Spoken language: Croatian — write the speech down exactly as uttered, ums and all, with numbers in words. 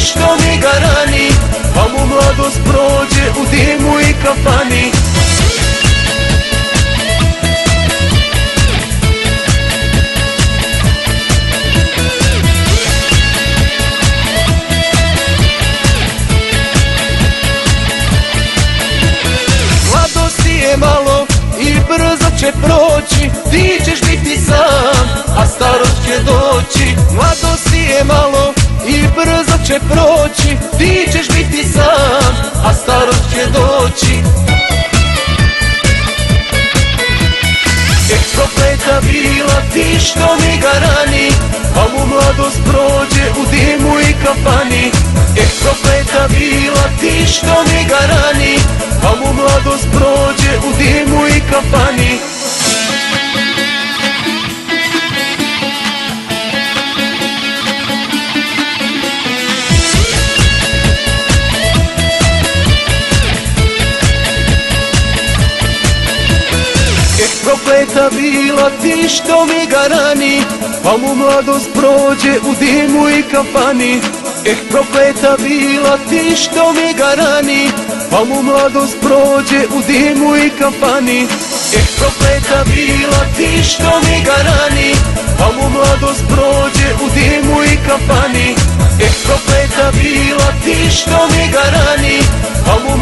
što mi ga rani, pa mu mladost prođe u dimu i kafani. Mladosti je malo i brzo će proći, ti ćeš biti sam, a starost će doći. Mladosti je malo i brzo će proći, ti ćeš biti sam, a starost će doći. Eh, prokleta bila ti što mi ga rani, pa mu mladost prođe u dimu i kafani. Eh, prokleta bila ti što mi ga rani, pa mu mladost prođe u dimu i kafani. Eh, prokleta bila ti što mi ga rani, pa mu mladost prođe u dimu i kafani. Eh, prokleta bila ti što mi ga rani, pa mu mladost prođe u dimu i kafani. Eh, prokleta bila ti što mi ga rani, pa mu mladost prođe u dimu i kafani. Eh, prokleta bila ti što mi ga rani, pa mu